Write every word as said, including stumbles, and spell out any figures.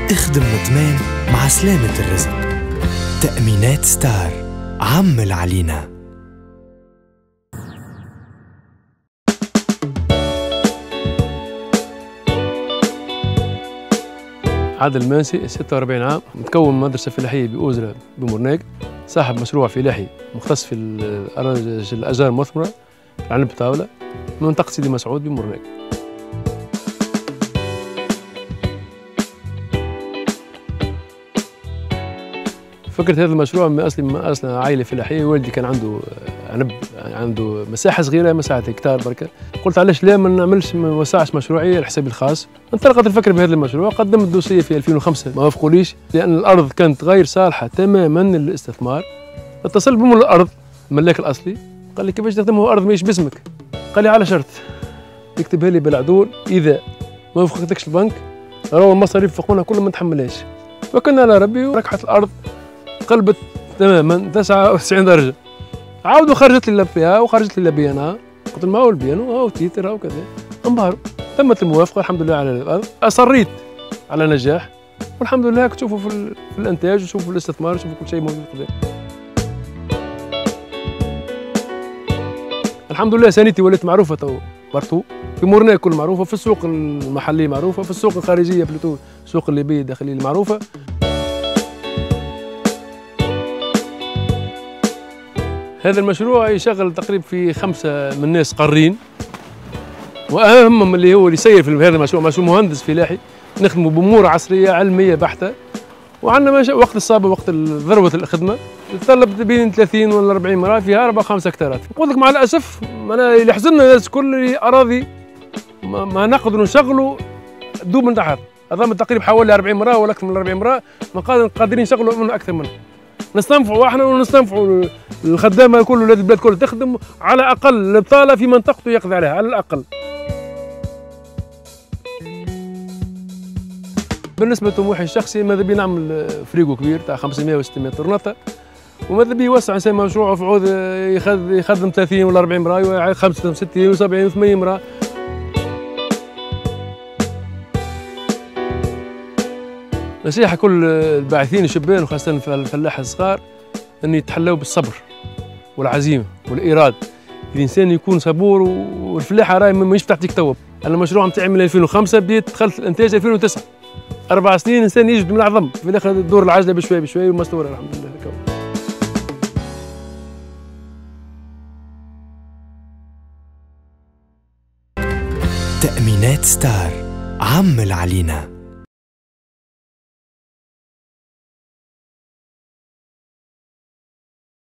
اخدم مطمئن مع سلامة الرزق. تأمينات ستار، عمل علينا. عادل المانسي، ستة وأربعين عام، متكون من مدرسة فلاحية بأوزرة بمورناق، صاحب مشروع فلاحي مختص في الأشجار المثمرة، العنب الطاولة، من منطقة سيدي مسعود بمورناق. فكرة هذا المشروع من أصل من أصل عائلة فلاحية، والدي كان عنده عنب، عنده مساحة صغيرة، مساحة هكتار بركة. قلت علاش لا ما نعملش ما نوسعش مشروعي لحسابي الخاص. انطلقت الفكرة بهذا المشروع، قدمت دوسية في ألفين وخمسة ما وافقوليش لأن الأرض كانت غير صالحة تماما للاستثمار. اتصل بمول الأرض الملاك الأصلي، قال لي كيفاش تخدموا أرض ماهيش باسمك؟ قال لي على شرط يكتبها لي بالعدول، إذا ما وافقتكش البنك راهو المصاريف فوقنا كلها ما نتحملهاش. وكلنا على ربي وركحت الأرض، قلبت تماما تسعة وتسعين درجة. عاودوا خرجت لي فيها وخرجت لي بيانها، قلت لهم هاو البيان وهاو التيتر هاو كذا، انبهروا. تمت الموافقة الحمد لله على الأرض، أصريت على نجاح والحمد لله. تشوفوا في, في الإنتاج وتشوفوا في الاستثمار وتشوفوا كل شيء موجود قدام. الحمد لله سنتي ولات معروفة تو بارتو في مورناق، كل معروفة في السوق المحلية، معروفة في السوق الخارجية بلوتو السوق الليبية الداخلية معروفة. هذا المشروع يشغل تقريبا في خمسة من الناس قارين، واهمهم اللي هو اللي يسير في هذا المشروع، مشروع مهندس فلاحي، نخدموا بامور عصريه علميه بحته. وعندنا وقت الصابه وقت ذروه الخدمه تتطلب بين ثلاثين ولا أربعين مراه فيها أربعة خمسة هكتارات. نقول لك مع الاسف انا اللي يحزننا الناس كل اراضي ما, ما نقدروا نشغلوا دوب من تحت. هذا تقريبا حوالي أربعين مراه ولا اكثر من أربعين مراه، ما قادرين نشغلوا منه اكثر منه. نستنفعوا احنا ونستنفعوا الخدامه الكل، ولاد البلاد كلها تخدم على اقل البطاله في منطقته يقضي عليها على الاقل. بالنسبه لطموحي الشخصي ماذا بي نعمل فريقو كبير تاع خمسمائة وستمائة طرنطه، وماذا بي يوسع انسان مشروعه في عوض يخدم ثلاثين ولا أربعين مراه، خمسة وستين وسبعين وثمانين مراه. نصيحة كل الباعثين الشبان وخاصة الفلاحة الصغار أن يتحلوا بالصبر والعزيمة والإرادة. الإنسان يكون صبور، والفلاحة راهي ماهيش تعطيك تو. أنا المشروع نتاعي من ألفين وخمسة بديت، دخلت الإنتاج ألفين وتسعة، أربع سنين إنسان يجد من العظم، في الآخر تدور العجلة بشوي بشوي ومستورة الحمد لله. تأمينات ستار، عمل علينا.